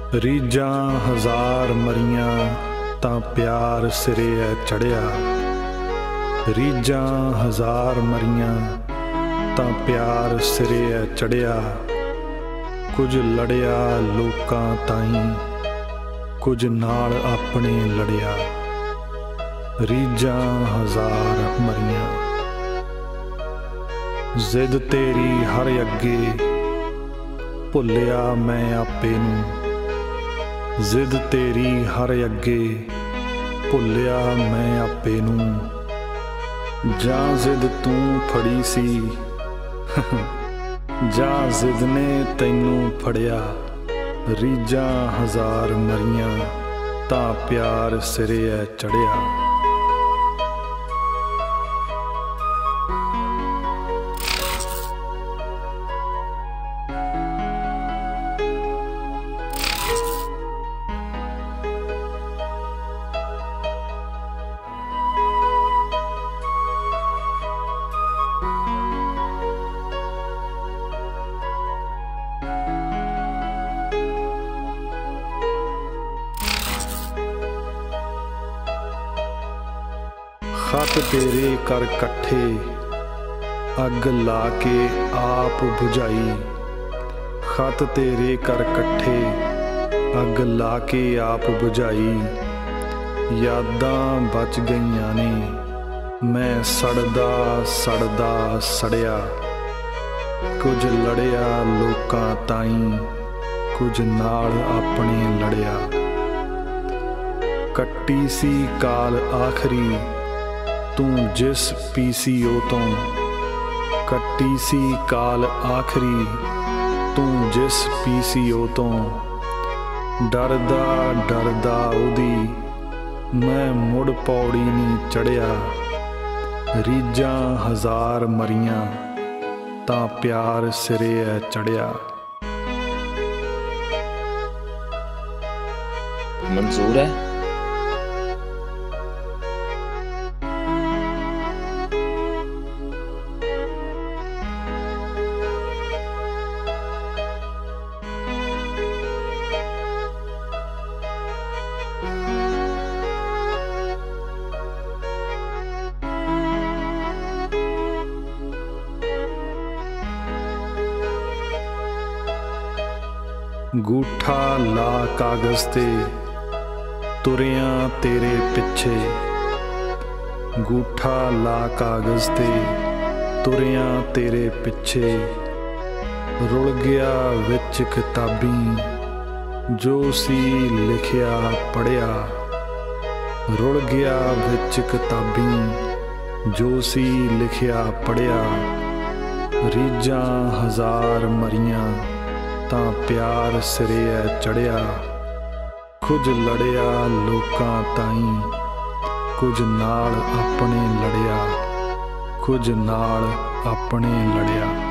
रीझां हज़ार मरियां तां प्यार सिरे ऐ चढ़िया। रीझां हज़ार मरियां तां प्यार सिरे ऐ चढ़िया। कुछ लड़िया लोकां ताईं, कुछ नाल अपने लड़िया। रीझां हज़ार मरियां। जिद तेरी हर अगे भुलिया मैं आपे नूं। जिद तेरी हर अगे भुलिया मैं आपे नूं। जां जिद तू फड़ी सी जां जिद ने तैनूं फड़िया। रीझां हज़ार मरियां तां प्यार सिरे ऐ चढ़िया। खत तेरे कर कट्ठे अग ला के आप बुझाई। खत तेरे कर कट्ठे अग ला के आप बुझाई। यादां बच गईयां ने मैं सड़दा सड़दा सड़िया। कुछ लड़िया लोकां ताईं, कुछ नाल अपने लड़िया। कट्टी सी काल आखरी तू जिस पीसीओ तो। कट्टी सी काल आखरी तू जिस पीसीओ तो। डरदा डरदा उदी मैं मुड़ पौड़ी नहीं चढ़िया। रीझां हज़ार मरियां तां प्यार सिरे ऐ चढ़िया। मंजूर है। गूठा ला कागज़ ते तुरिया तेरे पिछे। गूठा ला कागज़ ते तुरिया तेरे पिछे। रुल गया विच किताबी जो सी लिखिया पढ़िया। रुल गया विच किताबी जो सी लिखिया पढ़िया। रीझां हज़ार मरियां तां प्यार सिरे ऐ चढ़िया। कुछ लड़िया लोकां ताईं, कुछ नाल अपने लड़िया। कुछ नाल अपने लड़िया।